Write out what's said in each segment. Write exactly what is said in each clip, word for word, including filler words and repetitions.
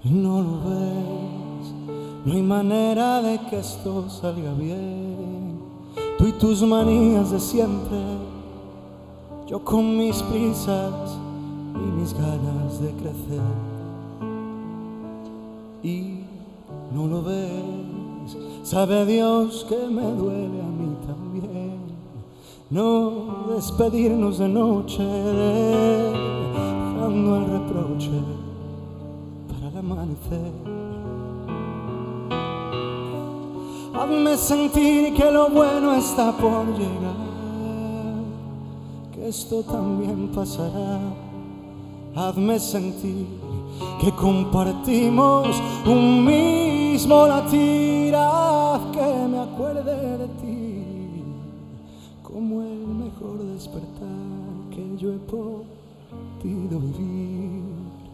No lo ves, no hay manera de que esto salga bien. Tú y tus manías de siempre, yo con mis prisas y mis ganas de crecer. Y no lo ves, sabe Dios que me duele a mí también no despedirnos de noche, dejando el reproche para el amanecer. Hazme sentir que lo bueno está por llegar, que esto también pasará. Hazme sentir que compartimos un mismo latir. Haz que me acuerde de ti como el mejor despertar que yo he podido vivir.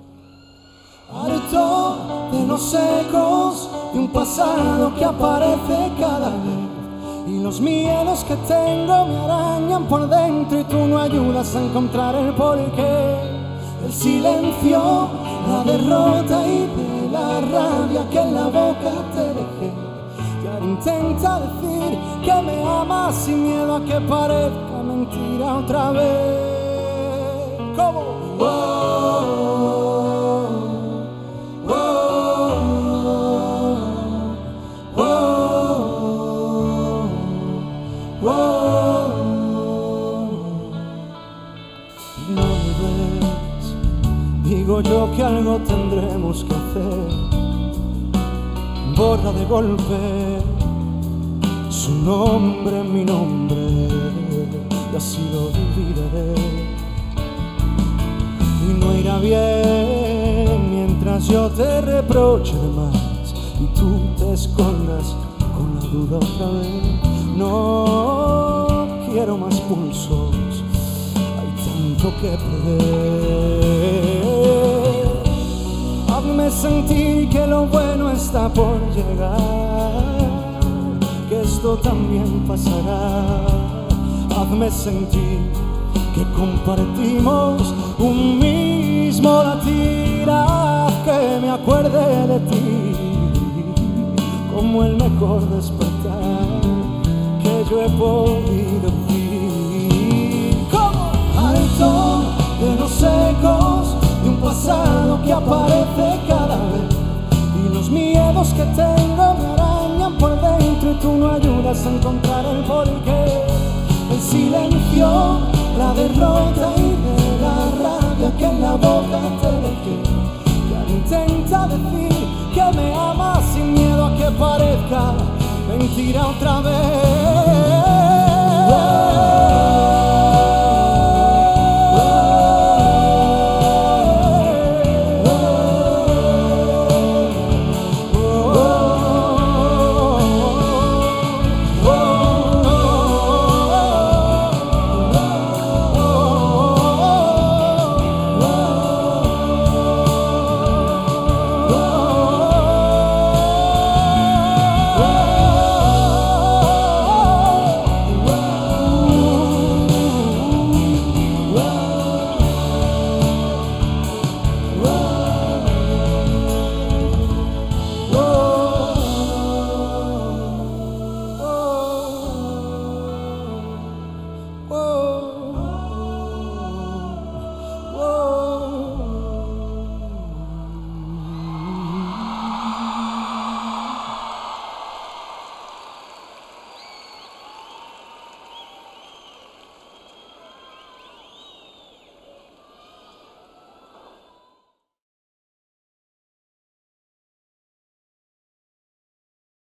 Harto de los ecos de un pasado que aparece cada vez, y los miedos que tengo me arañan por dentro y tú no ayudas a encontrar el porqué. El silencio, la derrota y de la rabia que en la boca te dejé. Y ahora intenta decir que me amas sin miedo a que parezca mentira otra vez. ¿Cómo? Oh, oh, oh, oh, oh. No me ves, digo yo que algo tendremos que hacer. Borra de golpe su nombre, mi nombre, y así lo olvidaré. Y no irá bien mientras yo te reproche de más y tú te escondas con la duda otra vez. No quiero más pulsos, hay tanto que perder. Hazme sentir que lo bueno está por llegar, que esto también pasará. Hazme sentir que compartimos un mismo latir. Haz que me acuerde de ti como el mejor despertar que yo he podido vivir. Como alto de los ecos de un pasado que aparece cada vez, y los miedos que tengo me arañan por dentro y tú no ayudas a encontrar el porqué. El silencio, la derrota y de la rabia que en la boca te dejé. Y ahora intenta decir que me amas sin miedo a que parezca mentira otra vez.